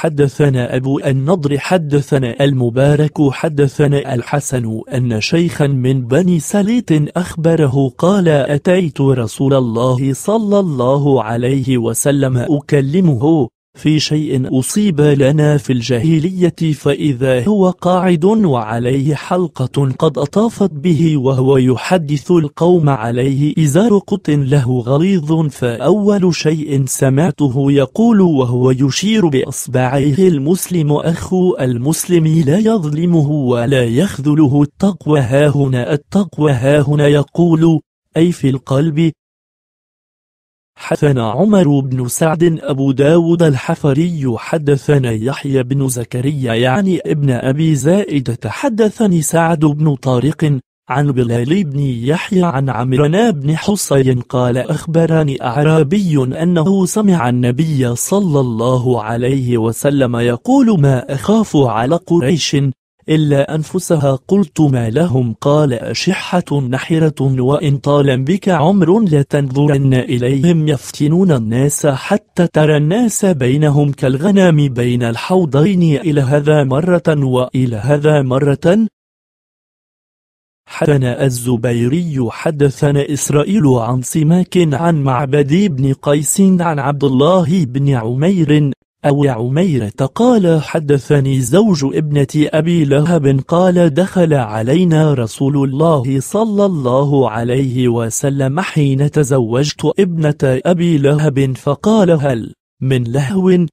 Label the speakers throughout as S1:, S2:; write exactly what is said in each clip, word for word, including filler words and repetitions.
S1: حدثنا أبو النضر حدثنا المبارك حدثنا الحسن أن شيخا من بني سليط أخبره قال أتيت رسول الله صلى الله عليه وسلم أكلمه في شيء أصيب لنا في الجاهلية، فإذا هو قاعد وعليه حلقة قد أطافت به وهو يحدث القوم عليه إزار قط له غليظ، فأول شيء سمعته يقول وهو يشير بأصبعيه المسلم أخو المسلم لا يظلمه ولا يخذله، التقوى هاهنا التقوى هاهنا، يقول أي في القلب. حدثنا عمر بن سعد أبو داود الحفري حدثنا يحيى بن زكريا يعني ابن أبي زائدة حدثني سعد بن طارق عن بلال بن يحيى عن عمران بن حصين قال أخبرني أعرابي أنه سمع النبي صلى الله عليه وسلم يقول ما أخاف على قريش إلا أنفسها، قلت ما لهم؟ قال أشحة نحرة وإن طال بك عمر لتنظرن إليهم يفتنون الناس حتى ترى الناس بينهم كالغنم بين الحوضين، إلى هذا مرة وإلى هذا مرة. حدثنا الزبيري حدثنا إسرائيل عن سماك عن معبد بن قيس عن عبد الله بن عمير أو عميرة قال حدثني زوج ابنة أبي لهب قال دخل علينا رسول الله صلى الله عليه وسلم حين تزوجت ابنة أبي لهب فقال هل من لهو؟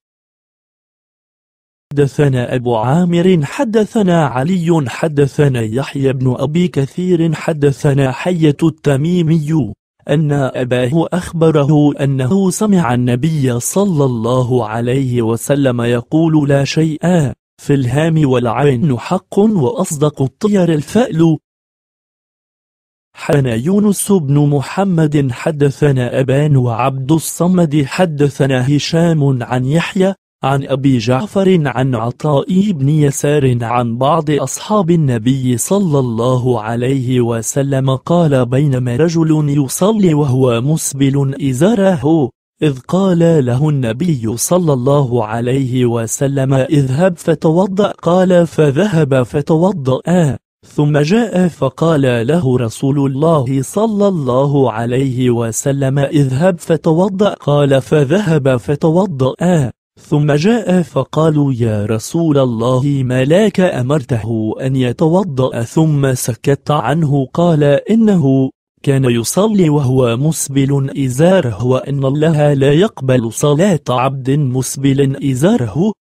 S1: حدثنا أبو عامر حدثنا علي حدثنا يحيى بن أبي كثير حدثنا حية التميمي أن أباه أخبره أنه سمع النبي صلى الله عليه وسلم يقول لا شيء في الهام والعين حق وأصدق الطير الفأل. حدثنا يونس بن محمد حدثنا أبان وعبد الصمد حدثنا هشام عن يحيى عن أبي جعفر عن عطاء بن يسار عن بعض أصحاب النبي صلى الله عليه وسلم قال بينما رجل يصلي وهو مسبل إزاره إذ قال له النبي صلى الله عليه وسلم اذهب فتوضأ، قال فذهب فتوضأ، ثم جاء فقال له رسول الله صلى الله عليه وسلم اذهب فتوضأ، قال فذهب فتوضأ، ثم جاء فقالوا يا رسول الله ما لك أمرته أن يتوضأ ثم سكت عنه؟ قال إنه كان يصلي وهو مسبل إزاره وإن الله لا يقبل صلاة عبد مسبل إزاره.